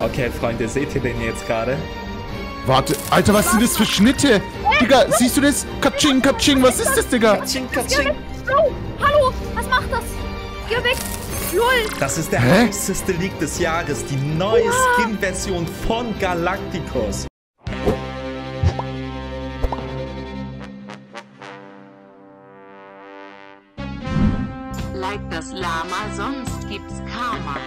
Okay, Freunde, seht ihr den jetzt gerade? Warte, Alter, was sind das für Schnitte? Digga, siehst du das? Katsching, katsching, was ist das, Digga? Katsching, katsching. Oh, hallo, was macht das? Geh weg. LOL. Das ist der heißeste Leak des Jahres, die neue Skin-Version von Galacticos. Like das Lama, sonst gibt's Karma.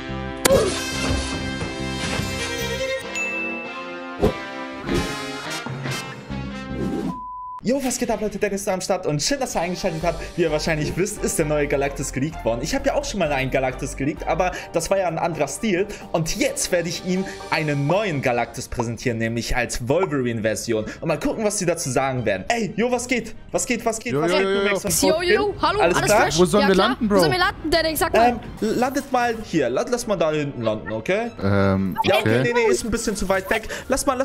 Jo, was geht ab, Leute? Dennis ist am Start und schön, dass ihr eingeschaltet habt. Wie ihr wahrscheinlich wisst, ist der neue Galactus geleakt worden. Ich habe ja auch schon mal einen Galactus geleakt, aber das war ja ein anderer Stil. Und jetzt werde ich ihm einen neuen Galactus präsentieren, nämlich als Wolverine-Version. Und mal gucken, was sie dazu sagen werden. Ey, jo, was geht? Was geht? Was geht? Jo, was jo, geht? jo, jo. Jo, hallo, alles klar? fresh? Wo sollen wir landen, Bro? Wo sollen wir landen, Dennis? Sag mal. Landet mal hier. Lass mal da hinten landen, okay? Ja, Ja, okay, nee, ist ein bisschen zu weit weg. Lass mal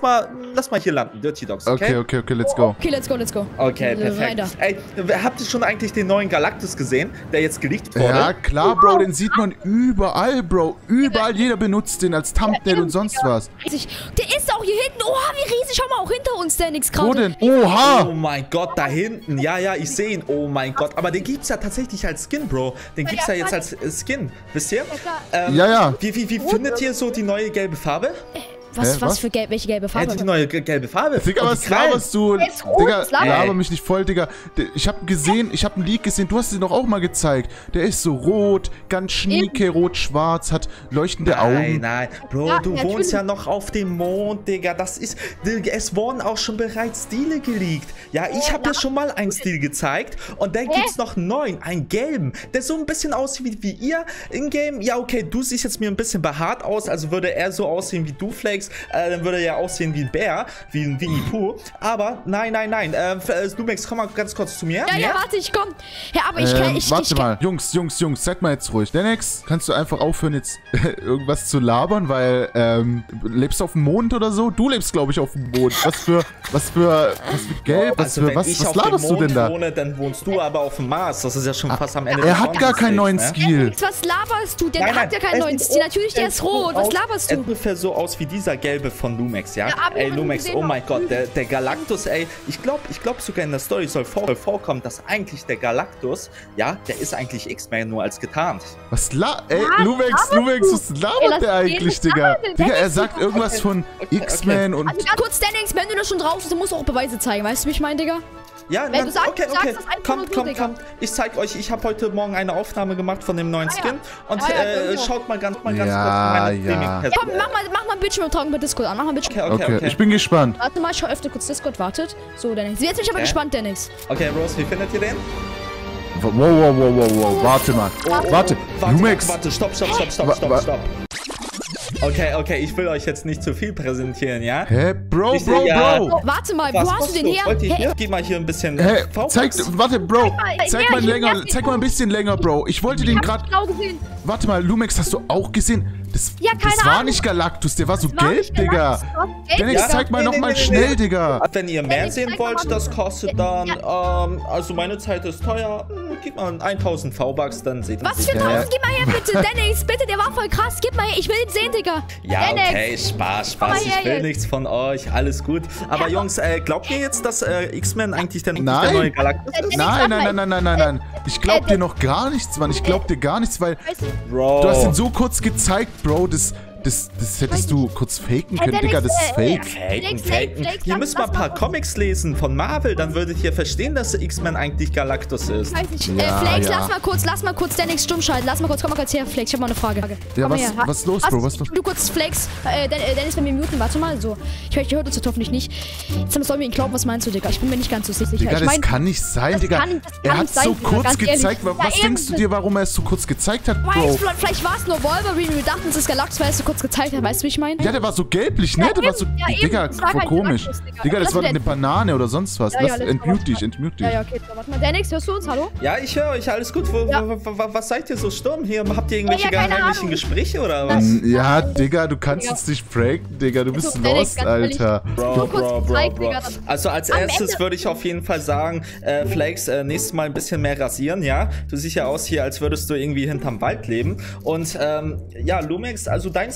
hier landen, Dirty Dogs, okay? Okay, let's go. Okay, let's go. Okay, Rein perfekt. da. Ey, habt ihr schon eigentlich den neuen Galactus gesehen, der jetzt geleakt wurde? Ja, klar, Bro, den sieht man überall, Bro. Überall, jeder benutzt den als Thumbnail und sonst was. Riesig. Der ist auch hier hinten. Oha, wie riesig. Schau mal, auch hinter uns, der nix gerade. Wo denn? Oh Oha! mein Gott, da hinten. Ja, ich sehe ihn. Oh mein Gott. Aber den gibt's ja tatsächlich als Skin, Bro. Den gibt's ja jetzt als Skin. Wisst ihr? Ja. Wie findet ihr so die neue gelbe Farbe? Was für gelb, welche gelbe Farbe? Die neue gelbe Farbe. Digga, Und was die Krallen. laberst du? Der ist rot, Digga, das labert. laber mich nicht voll, Digga. Ich hab einen Leak gesehen, du hast ihn doch auch mal gezeigt. Der ist so rot, ganz schnieke, rot-schwarz, hat leuchtende Augen. Nein. Bro, Ja, du natürlich. wohnst ja noch auf dem Mond, Digga. Es wurden auch schon bereits Stile geleakt. Ja, ich habe ja schon mal einen Stil gezeigt. Und dann gibt's noch einen neuen, einen gelben, der so ein bisschen aussieht wie ihr in-game. Ja, okay, du siehst jetzt mir ein bisschen behaart aus, also würde er so aussehen wie du, Flakes. Dann würde er ja aussehen wie ein Bär, wie ein Winnie Pooh. Aber nein. Lumex, komm mal ganz kurz zu mir. Ja, warte, ich komm. Ja, aber Warte mal, Jungs, seid mal jetzt ruhig. Dennis, kannst du einfach aufhören, jetzt irgendwas zu labern, weil, lebst du auf dem Mond oder so? Du lebst, glaube ich, auf dem Mond. Was für Gelb, was laberst du denn da? Wohne, dann wohnst du aber auf dem Mars. Das ist ja schon fast am Ende. Er hat gar keinen neuen Skill. Was laberst du? Der hat ja keinen neuen Stil. Natürlich, der ist rot. Was laberst Er du? sieht ungefähr so aus wie dieser gelbe von Lumex, ja? aber Ey, ich hab Lumex, gesehen, oh mein auf Gott, der Galactus, ey. Ich glaube sogar in der Story soll vorkommen, dass eigentlich der Galactus, ja, der ist eigentlich X-Men nur als getarnt. Lumex, was labert der eigentlich, Digga? Digga, er sagt irgendwas von X-Men und... Also, kurz, Dennis, wenn du das schon drauf bist, dann musst du auch Beweise zeigen. Weißt du, wie ich meine, Digga? Ja, Wenn du sagst, okay. du sagst das einfach nur so, Digga. Kommt. Ich zeig euch, ich habe heute Morgen eine Aufnahme gemacht von dem neuen Skin. Und schaut mal ganz kurz in meine Streaming-Person. Komm, mach mal Bildschirmübertragung bei Discord an. Mach mal Bildschirm. Okay, ich bin gespannt. Warte mal, ich öffne kurz Discord, wartet. So, Dennis. Jetzt bin ich aber gespannt, Dennis. Okay, Rose, wie findet ihr den? Wow, warte mal. Warte, Lumex. Warte, stopp. Okay, ich will euch jetzt nicht zu viel präsentieren, ja? Hä? Bro. Warte mal, wo hast du den her? Geh mal hier ein bisschen. Hä? Warte, Bro. Zeig mal ein bisschen länger, Bro. Ich wollte den gerade... Genau gesehen. Warte mal, Lumex, hast du auch gesehen? Das keine war Ahnung. nicht Galactus, der war so war gelb, nicht Digga. Galactus. Dennis, zeig mal nochmal schnell, Digga. Wenn ihr mehr Dennis, sehen zeig mal wollt, mal das bitte. kostet dann, also meine Zeit ist teuer. Gib mal 1000 V-Bucks, dann seht ihr Was für 1000? Gib mal her, bitte. Dennis, bitte, der war voll krass. Gib mal her, ich will ihn sehen, Digga. Ja, Dennis. okay, Spaß. mal Ich her will jetzt. nichts von euch, alles gut. Aber Jungs, glaubt ihr jetzt, dass X-Men eigentlich der Nein. neue Galactus ist? Nein. Ich glaub dir noch gar nichts, Mann. Ich glaub dir gar nichts, weil Bro. du hast ihn so kurz gezeigt, Bro. Das hättest du kurz faken können, Digga. Das ist fake. Faken. Ihr müsst mal ein paar Comics lesen von Marvel, dann würdet ihr verstehen, dass X-Men eigentlich Galactus ist. Weiß nicht. Ja, Flakes, ja. lass mal kurz Dennis stumm schalten. Komm mal kurz her, Flakes. Ich hab mal eine Frage. Ja, Komm her. was ist los, Bro? Was ist los? Du kurz Flakes. Dennis, bei mir muten. Warte mal, so. Ich höre uns jetzt hoffentlich nicht. Jetzt sollen wir ihn glauben, was meinst du, Digga? Ich bin mir nicht ganz so sicher. Digga, das kann nicht sein, Digga. Er hat so kurz gezeigt. Was denkst du dir, warum er es so kurz gezeigt hat, Bro? Vielleicht war es nur Wolverine. Wir dachten, es ist Galactus, weil er es so kurz gezeigt hat. Weißt du, wie ich meine? Ja, der war so gelblich, ne? Der war so... Digga, voll komisch. Digga, das war eine Banane oder sonst was. Entmute dich. Ja, okay. So, warte mal. Dennis, hörst du uns? Hallo? Ja, ich höre euch, alles gut. Was seid ihr so stumm hier? Habt ihr irgendwelche keine geheimlichen Ahnung. Gespräche oder was? Ja, Digga, du kannst uns nicht pranken, Digga. Du bist Dennis, lost, ganz ehrlich. Alter. Bro. Digga, Also als erstes würde ich auf jeden Fall sagen, Flakes, nächstes Mal ein bisschen mehr rasieren, ja? Du siehst ja aus hier, als würdest du irgendwie hinterm Wald leben. Und ja, Lumex, also dein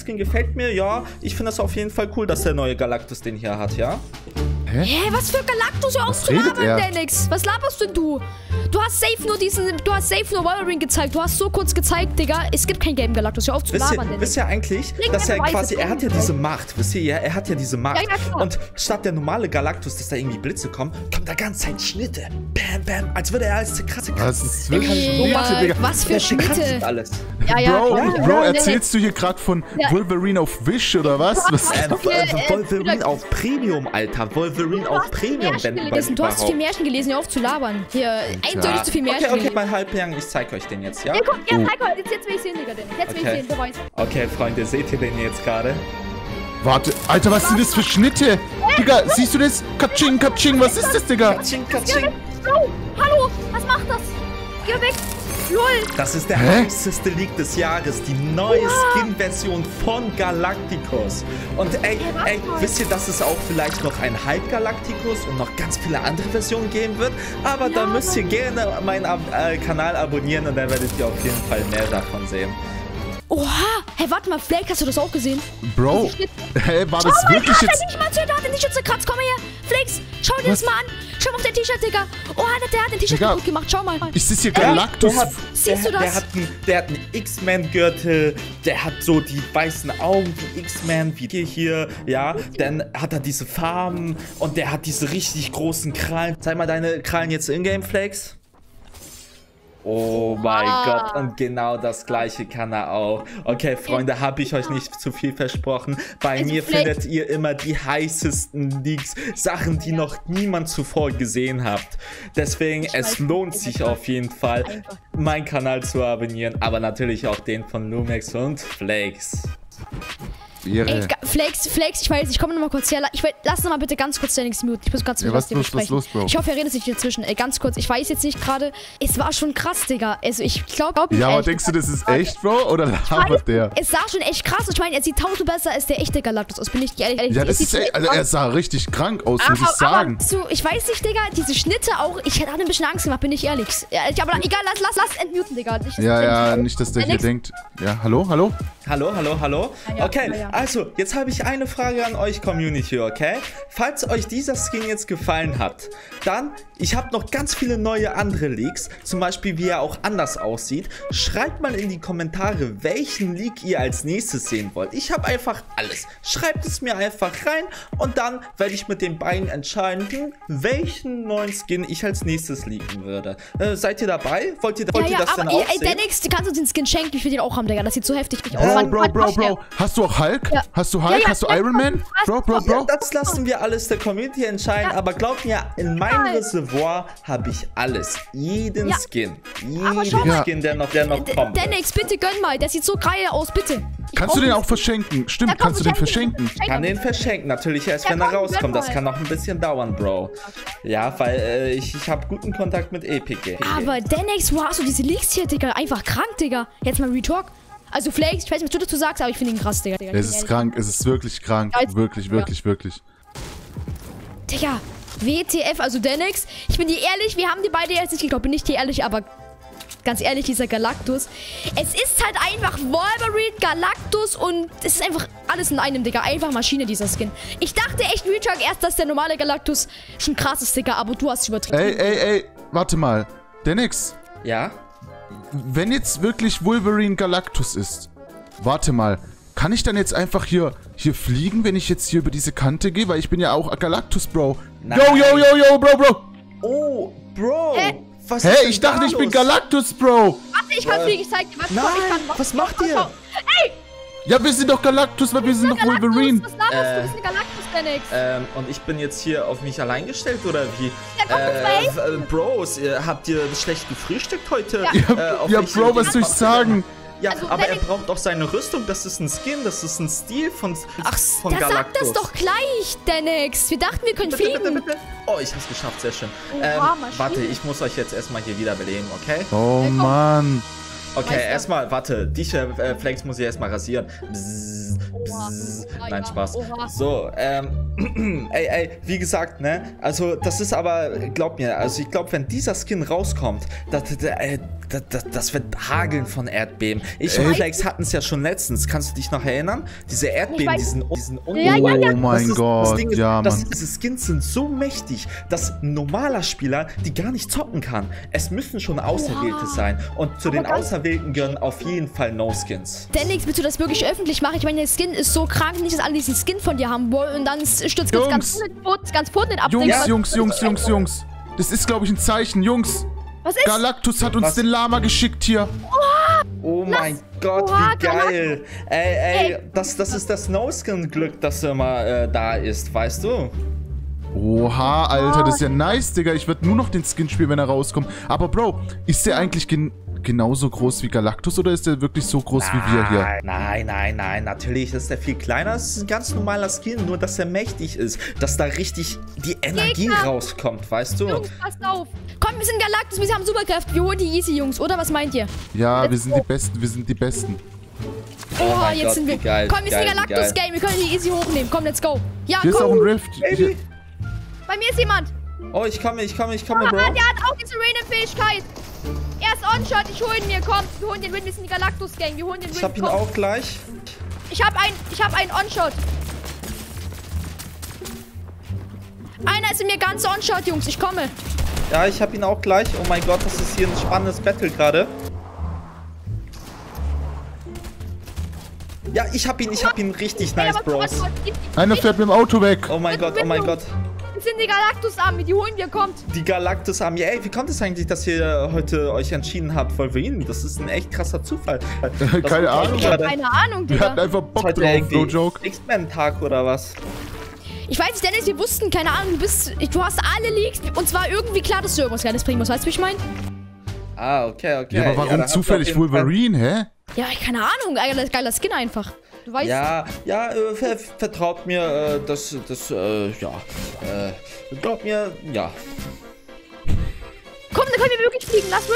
Skin gefällt mir, ja. Ich finde das auf jeden Fall cool, dass der neue Galactus den hier hat, ja. Hä, was für Galactus? Hör auf zu redet er? labern, Denix. Was laberst denn du? Du hast safe nur Wolverine gezeigt. Du hast so kurz gezeigt, Digga. Es gibt keinen gelben Galactus. Hör auf zu labern, Denix. Wisst ihr eigentlich, dass er quasi, er hat ja diese Macht. Wisst ihr, ja, er hat ja diese Macht. Ja, klar. Und statt der normale Galactus, dass da irgendwie Blitze kommen, kommt da ganz Zeit Schnitte. Bam, bam, als würde er als krasse Das ist wirklich Schnitte, Digga. Was für Schnitte? alles. Bro, erzählst du hier gerade von Wolverine auf Wish oder was? Wolverine auf Premium, Alter. Wolverine auf Premium, wenn Du hast zu viel Märchen gelesen, hör auf zu labern. Hier, eindeutig zu viel Märchen Okay, gelesen. mein Halbjährigen, ich zeig euch den jetzt, ja? Ja, guck, ja, zeig mal. Jetzt will ich sehen, Digga. Jetzt will ich sehen, Beweis. Okay, Freunde, seht ihr den jetzt gerade? Warte, Alter, was sind das für Schnitte? Digga, siehst du das? Katsching, katsching, was ist das, Digga? Katsching, katsching. Bro, hallo, was macht das? Geh weg. LOL. Das ist der heißeste Leak des Jahres, die neue Skin-Version von Galacticus. Und ey, wisst ihr, dass es auch vielleicht noch ein Halb-Galacticus und noch ganz viele andere Versionen geben wird? Aber da müsst ihr gerne meinen Kanal abonnieren und dann werdet ihr auf jeden Fall mehr davon sehen. Oha. Hey, warte mal, Flake, hast du das auch gesehen? Bro, hä, war das wirklich jetzt... Der hat den T-Shirt zerkratzt. Komm mal her. Flakes, schau dir das mal an. Schau mal auf dein T-Shirt, Digga. Oh, der hat den T-Shirt Digga. kaputt gemacht. Schau mal. Ist das hier Galactus? Siehst du das? Der hat einen X-Men-Gürtel, der hat so die weißen Augen wie X-Men, wie hier, ja. Dann hat er diese Farben und der hat diese richtig großen Krallen. Zeig mal deine Krallen jetzt in-game, Flakes. Oh mein Gott, und genau das gleiche kann er auch. Okay, Freunde, habe ich euch nicht zu viel versprochen. Bei mir findet ihr immer die heißesten Leaks, Sachen, die noch niemand zuvor gesehen habt. Deswegen, es lohnt sich auf jeden Fall, meinen Kanal zu abonnieren, aber natürlich auch den von Lumex und Flakes. Ey, Flakes, ich weiß, ich komme nochmal kurz her. Lass noch mal bitte ganz kurz Dennis mute. Ich muss ganz kurz was ist los, Bro? Ich hoffe, er redet sich hier zwischen. Ey, ganz kurz, ich weiß jetzt nicht gerade. Es war schon krass, Digga. Also, ich glaube. Ja, aber denkst du, das ist echt, Bro? Oder labert der? Es sah schon echt krass aus. Ich meine, er sieht tausend besser als der echte Galactus aus. Bin ich ehrlich. Ja, das ist echt, also er sah richtig krank aus, muss ich sagen. Aber, ich weiß nicht, Digga, diese Schnitte auch. Ich hatte ein bisschen Angst gemacht, bin ich ehrlich. Aber egal, lass entmuten, Digga. Nicht, dass der hier denkt. Ja, hallo? Okay, also, jetzt habe ich eine Frage an euch, Community, okay? Falls euch dieser Skin jetzt gefallen hat, dann, ich habe noch ganz viele neue andere Leaks, zum Beispiel, wie er auch anders aussieht. Schreibt mal in die Kommentare, welchen Leak ihr als nächstes sehen wollt. Ich habe einfach alles. Schreibt es mir einfach rein und dann werde ich mit den beiden entscheiden, welchen neuen Skin ich als nächstes leaken würde. Seid ihr dabei? Wollt ihr das dann auch sehen? Dennis, du kannst uns den Skin schenken, ich will den auch haben, Digga. Das sieht so heftig aus. Bro. Hast du auch Hulk? Ja. Hast du Hulk? Hast du Iron Man? Bro. Ja, das lassen wir alles der Community entscheiden, aber glaubt mir, in meinem Reservoir habe ich alles. Jeden Skin. Jeden Skin, der noch kommt. Dennis, bitte gönn mal. Der sieht so geil aus, bitte. Kannst du den auch verschenken? Stimmt, kannst du den verschenken? Ich kann den verschenken, natürlich erst, wenn er rauskommt. Das kann noch ein bisschen dauern, Bro. Ja, weil ich habe guten Kontakt mit Epic. Aber Dennis, wo hast du diese Leaks hier, Digga? Einfach krank, Digga. Jetzt mal Retalk. Also Flakes, ich weiß nicht, was du dazu sagst, aber ich finde ihn krass, Digga. Es ist krank, es ist wirklich krank. Wirklich. Digga, WTF, also Dennis, ich bin dir ehrlich, wir haben die beide jetzt nicht geglaubt, bin ich dir ehrlich, aber ganz ehrlich, dieser Galactus, es ist halt einfach Wolverine, Galactus und es ist einfach alles in einem, Digga, einfach Maschine, dieser Skin. Ich dachte echt, Retalk erst, dass der normale Galactus schon krass ist, Digga, aber du hast übertrieben. Ey, warte mal. Dennis. Ja? Wenn jetzt wirklich Wolverine Galactus ist, warte mal, kann ich dann jetzt einfach hier fliegen, wenn ich jetzt hier über diese Kante gehe? Weil ich bin ja auch Galactus, Bro. Nein. Yo, Bro. Oh, Bro. Was ist Hä, ich dachte, ich bin Galactus, Bro. Warte, ich kann fliegen, ich zeig dir was. Nein, was macht ihr? Ey! Ja, wir sind doch Galactus, weil wir sind doch Wolverine. Was laberst du? Du bist ein Galactus, Dennis. Und ich bin jetzt hier auf mich allein gestellt, oder wie? Ja, Bros, habt ihr schlecht gefrühstückt heute? Ja, Bro, was soll ich sagen? Ja, Also, aber er braucht auch seine Rüstung. Das ist ein Skin, das ist ein Stil von Der Galactus. sagt das doch gleich, Dennis. Wir dachten, wir können fliegen. Bitte. Oh, ich hab's geschafft, sehr schön. Maschine. Warte, ich muss euch jetzt erstmal hier wieder beleben, okay? Oh, Mann. Okay, erstmal, warte, dich, Flakes muss ich erstmal rasieren. Bzzz. Nein, Spaß. Oha. So, ey, wie gesagt, ne? Also, das ist aber, glaub mir, also ich glaube, wenn dieser Skin rauskommt, das wird hageln von Erdbeben. Ich und Flex hatten es ja schon letztens. Kannst du dich noch erinnern? Diese Erdbeben, diesen Ja. Oh mein Gott, das Ding ist, ja, Mann. diese Skins sind so mächtig, dass ein normaler Spieler die gar nicht zocken kann. Es müssen schon Auserwählte sein. Und zu den Auserwählten gehören auf jeden Fall No-Skins. Denix, willst du das wirklich öffentlich machen? Ich meine, der Skin ist so krank, nicht, dass alle diesen Skin von dir haben wollen und dann stürzt ganz Fortnite ab. Jungs. Das ist, glaube ich, ein Zeichen. Jungs. Was ist? Galactus hat uns den Lama geschickt hier. Oh mein Gott, wie geil. Ey, das ist das No-Skin-Glück, das immer da ist, weißt du? Oha, Alter, das ist ja nice, Digga. Ich würde nur noch den Skin spielen, wenn er rauskommt. Aber, Bro, ist der eigentlich genauso groß wie Galactus oder ist der wirklich so groß wie wir hier? Nein, natürlich ist der viel kleiner. Es ist ein ganz normaler Skin, nur dass er mächtig ist. Dass da richtig die Energie rauskommt, weißt du? Jungs, passt auf. Komm, wir sind Galactus, wir haben Superkräfte. Wir holen die easy, Jungs, oder? Was meint ihr? Ja, wir sind die Besten. Oh, mein jetzt Gott, sind wir. wie geil, Komm, wir sind geil, Galactus-Game. Wir können die easy hochnehmen. Komm, let's go. Ja, Hier ist auch komm. ein Rift. Hier. Bei mir ist jemand. Oh, ich komme, Bro. Ah, der hat auch diese Raiden-Fähigkeit. Er ist On-Shot. Ich hol ihn mir. Komm, wir holen den Win. Wir sind die Galactus-Gang. Wir holen den Win. Ich hab ihn komm. auch gleich. Ich hab einen On-Shot. Einer ist in mir ganz On-Shot, Jungs. Ich komme. Ja, ich hab ihn auch gleich. Oh mein Gott, das ist hier ein spannendes Battle gerade. Ja, ich hab ihn richtig nice, Bros. Einer fährt mit dem Auto weg. Oh mein Gott. Wir sind die Galactus-Army. Die holen wir, kommt. Die Galactus-Army. Ey, wie kommt es eigentlich, dass ihr heute euch entschieden habt, Wolverine? Das ist ein echt krasser Zufall. Keine Ahnung. Ich hab keine Ahnung, Wir hatten Digga. einfach Bock drauf, no joke. X-Men-Tag oder was? Ich weiß nicht, Dennis, wir wussten, keine Ahnung, du hast alle Leaks. Und zwar irgendwie klar, dass du irgendwas Geiles bringen musst. Weißt du, wie ich meine? Ah, okay. Ja, aber warum dann zufällig habt ihr auf jeden Wolverine, hä? Ja, keine Ahnung. Geiler Skin einfach. Du weißt. Ja, vertraut mir, glaubt mir, ja. Komm, dann können wir wirklich fliegen. Lass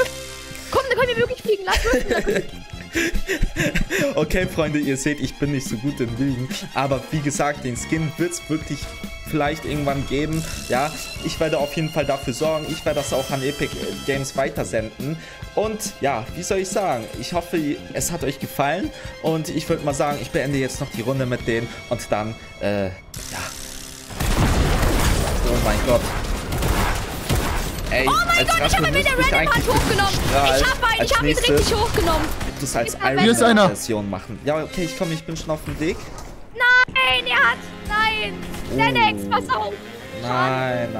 würfeln. Okay, Freunde, ihr seht, ich bin nicht so gut im Lügen. Aber wie gesagt, den Skin wird es wirklich vielleicht irgendwann geben. Ja, ich werde auf jeden Fall dafür sorgen. Ich werde das auch an Epic Games weitersenden. Und ja, wie soll ich sagen? Ich hoffe, es hat euch gefallen. Und ich würde mal sagen, ich beende jetzt noch die Runde mit denen. Und dann, ja. Oh mein Gott. Ey, Oh mein Gott, ich habe ihn mit der Random Hand hochgenommen. Ich hab ihn richtig hochgenommen. Das als Hier ist einer. Version machen. Ja, okay, ich komme, ich bin schon auf dem Weg. Nein, nein. Dennis, pass auf. Nein.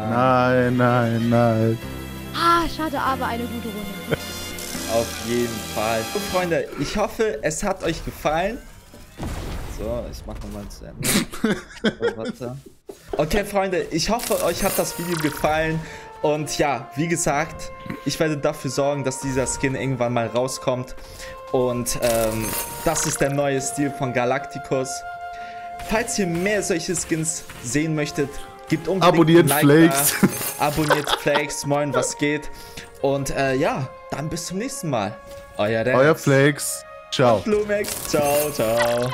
Nein. Ah, schade, aber eine gute Runde. Auf jeden Fall. So, Freunde, ich hoffe, es hat euch gefallen. So, ich mache nochmal zu Ende. So, warte. Okay, Freunde, ich hoffe, euch hat das Video gefallen. Und ja, wie gesagt, ich werde dafür sorgen, dass dieser Skin irgendwann mal rauskommt. Und das ist der neue Stil von Galacticus. Falls ihr mehr solche Skins sehen möchtet, gebt unbedingt Abonniert ein Like Flakes. da. Abonniert Flakes, moin, was geht. Und ja, dann bis zum nächsten Mal. Euer Flakes. Ciao. Blumex, ciao.